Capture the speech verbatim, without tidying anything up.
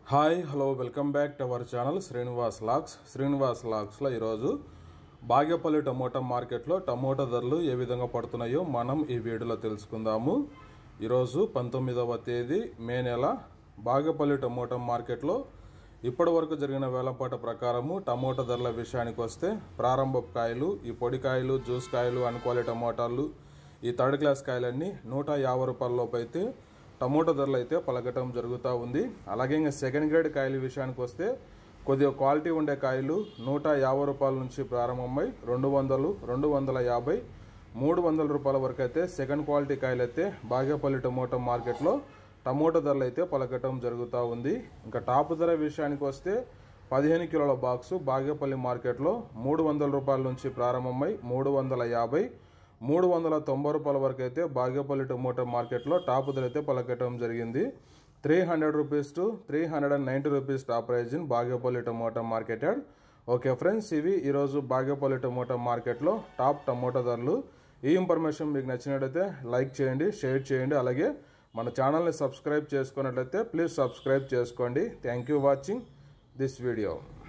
Hi hello welcome back to our channel Srinivas లాక్స్ శ్రీనివాస్ లాక్స్లో ఈరోజు బాగేపల్లి టమోటా మార్కెట్లో టమోటా ధరలు ఏ విధంగా పడుతున్నాయో మనం ఈ వీడియోలో తెలుసుకుందాము. ఈరోజు పంతొమ్మిదవ తేదీ మే నెల బాగేపల్లి టమోటా మార్కెట్లో ఇప్పటి వరకు జరిగిన వేలంపాట ప్రకారము టమోటా ధరల విషయానికి వస్తే ప్రారంభ కాయలు, ఈ పొడి కాయలు, జ్యూస్ కాయలు, అన్క్వాలిటీ టమోటాలు, ఈ థర్డ్ క్లాస్ కాయలన్నీ నూట యాభై రూపాయల లోపు అయితే టమోటా ధరలు అయితే పలకటం జరుగుతూ ఉంది. అలాగే ఇంకా సెకండ్ గ్రేడ్ కాయల విషయానికి వస్తే కొద్దిగా క్వాలిటీ ఉండే కాయలు నూట యాభై రూపాయల నుంచి ప్రారంభమై రెండు వందలు రెండు వందల యాభై మూడు వందల రూపాయల వరకు అయితే సెకండ్ క్వాలిటీ కాయలు అయితే బాగేపల్లి టమోటా మార్కెట్లో టమోటా ధరలు అయితే పలకటం జరుగుతూ ఉంది. ఇంకా టాప్ ధర విషయానికి వస్తే పదిహేను కిలోల బాక్సు బాగేపల్లి మార్కెట్లో మూడు వందల రూపాయల నుంచి ప్రారంభమై మూడు వందల యాభై మూడు వందల తొంభై రూపాయల వరకు అయితే బాగేపల్లి టమోటా మార్కెట్లో టాప్ ధర అయితే పలకటం జరిగింది. Three hundred rupees to three hundred and ninety rupees top prize in Bagepalli tomato marketed. Okay friends, ఇవి ఈరోజు బాగేపల్లి టమోటా మార్కెట్లో టాప్ టమోటా ధరలు. ఈ ఇన్ఫర్మేషన్ మీకు నచ్చినట్లయితే లైక్ చేయండి, షేర్ చేయండి. అలాగే మన ఛానల్ని సబ్స్క్రైబ్ చేసుకున్నట్లయితే ప్లీజ్ సబ్స్క్రైబ్ చేసుకోండి. Thank you watching this video.